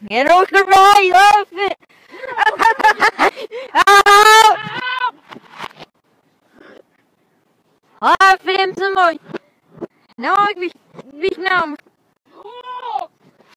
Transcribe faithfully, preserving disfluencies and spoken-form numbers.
Get off the right, off it! Off hem som mooi. Nou, ik wist, wist nou.